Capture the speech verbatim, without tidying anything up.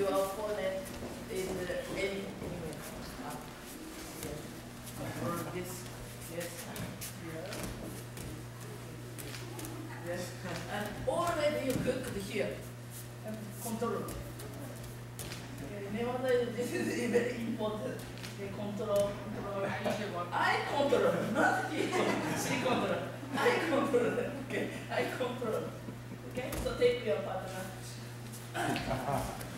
your opponent in the any anyway. Ah, yes. Control this. Yes. Yeah. Yes. And already you cooked here. And control. Okay, Newaza, this is very important. They control, control, I control, not he. She control. I control. Okay, I control. Okay, so take your partner.